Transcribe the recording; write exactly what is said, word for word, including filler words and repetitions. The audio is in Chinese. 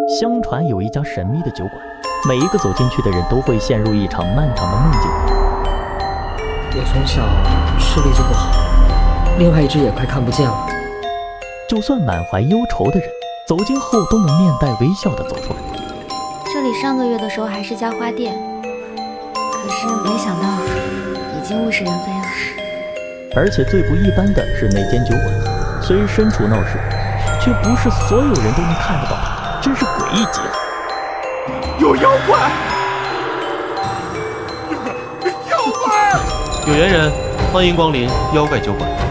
相传有一家神秘的酒馆，每一个走进去的人都会陷入一场漫长的梦境。 我从小视力就不好，另外一只也快看不见了。 就算满怀忧愁的人，走近后都能面带微笑地走出来。 这里上个月的时候还是家花店，可是没想到已经物是人非了。 而且最不一般的是那间酒馆，虽身处闹市，却不是所有人都能看得到它，真是诡异极了。 有妖怪！有妖怪！ 有缘人，欢迎光临妖怪酒馆。